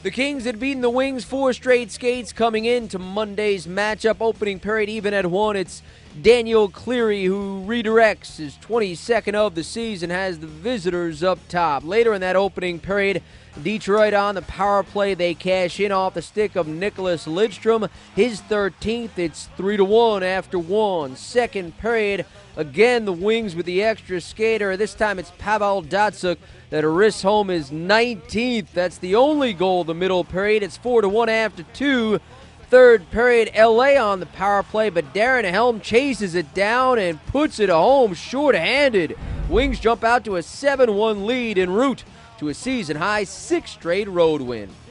The Kings had beaten the Wings 4 straight skates coming into Monday's matchup. Opening period even at 1. It's Daniel Cleary who redirects his 22nd of the season, has the visitors up top. Later in that opening period, Detroit on the power play. They cash in off the stick of Nicholas Lidstrom. His 13th. It's 3-1 after 1. Second period, again the Wings with the extra skater. This time it's Pavel Datsyuk that wrists home his 19th. That's the only goal of the middle period. It's 4-1 after 2. Third period, LA on the power play, but Darren Helm chases it down and puts it home short-handed. Wings jump out to a 7-1 lead en route to a season-high 6th straight road win.